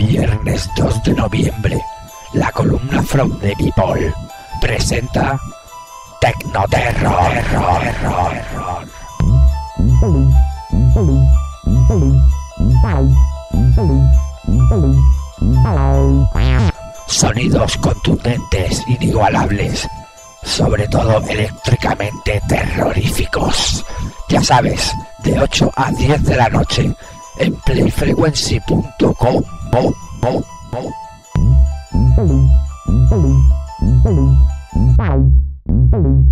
Viernes 2 de noviembre, la columna From the People presenta Tecnoterror. Sonidos contundentes, inigualables, sobre todo eléctricamente terroríficos. Ya sabes, de 8 a 10 de la noche en playfrequency.com. Bom.